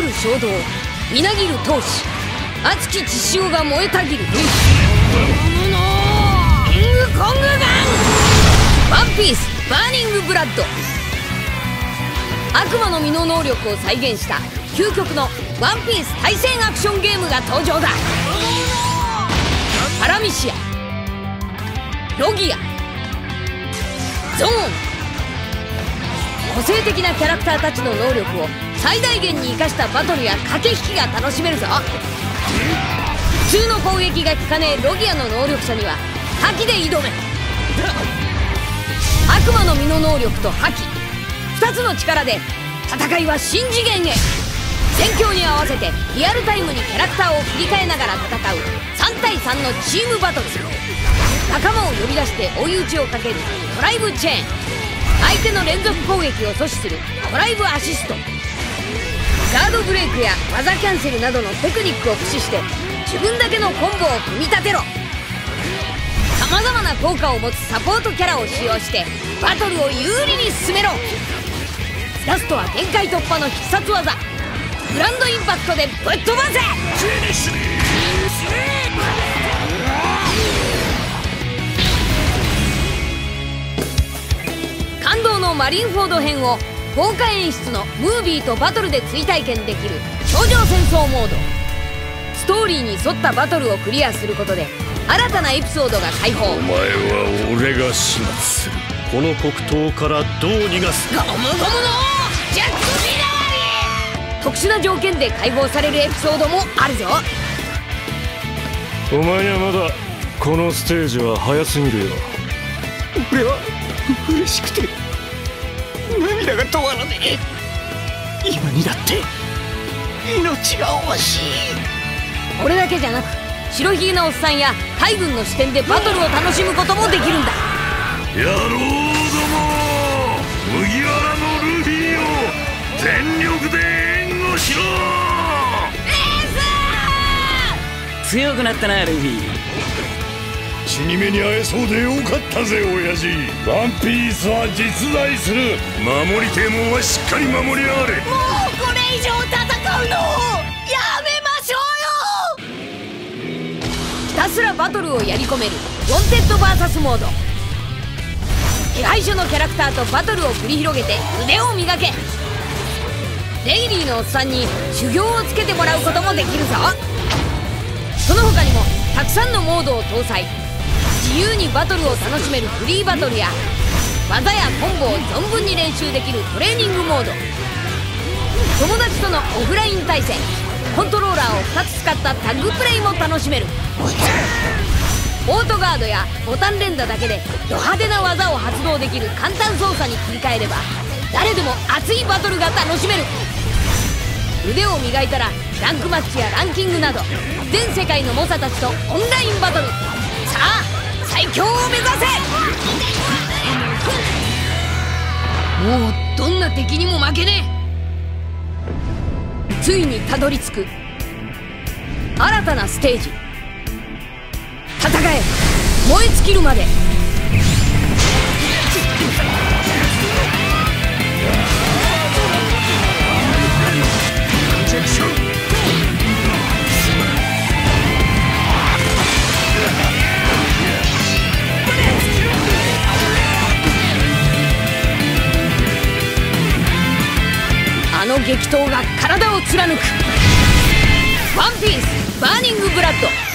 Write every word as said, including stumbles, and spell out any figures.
る衝動、みなぎる闘志、熱き血潮が燃えたぎる。キングコングガンワンピースバーニングブラッド。悪魔の実の能力を再現した究極のワンピース対戦アクションゲームが登場だ。パラミシア、ロギア、ゾーン、個性的なキャラクターたちの能力を最大限に生かしたバトルや駆け引きが楽しめるぞ。普通の攻撃が効かねえロギアの能力者には覇気で挑め。悪魔の実の能力と覇気、ふたつの力で戦いは新次元へ。戦況に合わせてリアルタイムにキャラクターを切り替えながら戦うさんたいさんのチームバトル。仲間を呼び出して追い打ちをかけるドライブチェーン。相手の連続攻撃を阻止するドライブアシスト。ガードブレイクや技キャンセルなどのテクニックを駆使して自分だけのコンボを組み立てろ。さまざまな効果を持つサポートキャラを使用してバトルを有利に進めろ。ラストは限界突破の必殺技グランドインパクトでぶっ飛ばせ。感動のマリンフォード編を豪華演出のムービーとバトルで追体験できる頂上戦争モード。ストーリーに沿ったバトルをクリアすることで新たなエピソードが開放。 お前は俺が始末する。この黒糖からどう逃がす。 ゴムゴムのジャックビナーリ。特殊な条件で解放されるエピソードもあるぞ。 お前にはまだこのステージは早すぎるよ。 俺は嬉しくて涙が止まらねえ。今にだって命が惜しい。 これだけじゃなく白ひげのおっさんや海軍の視点でバトルを楽しむこともできるんだ。 野郎ども、麦わらのルフィを全力で援護しろ。 強くなったなルフィ。 死に目に会えそうでよかったぜ親父。ワンピースは実在する。守りてえもんはしっかり守りやがれ。 もうこれ以上戦うのやめましょうよ。ひたすらバトルをやり込めるウォンテッド ブイエス モード。手配書のキャラクターとバトルを繰り広げて腕を磨け。デイリーのおっさんに修行をつけてもらうこともできるぞ。その他にもたくさんのモードを搭載。自由にバトルを楽しめるフリーバトルや技やコンボを存分に練習できるトレーニングモード。友達とのオフライン対戦、コントローラーをふたつ使ったタッグプレイも楽しめる。オートガードやボタン連打だけでド派手な技を発動できる簡単操作に切り替えれば誰でも熱いバトルが楽しめる。腕を磨いたらランクマッチやランキングなど全世界の猛者たちとオンラインバトル。さあ最強を目指せ。もうどんな敵にも負けねえ。ついにたどり着く新たなステージ。戦え、燃え尽きるまで。あの激闘が体を貫く。ワンピースバーニングブラッド。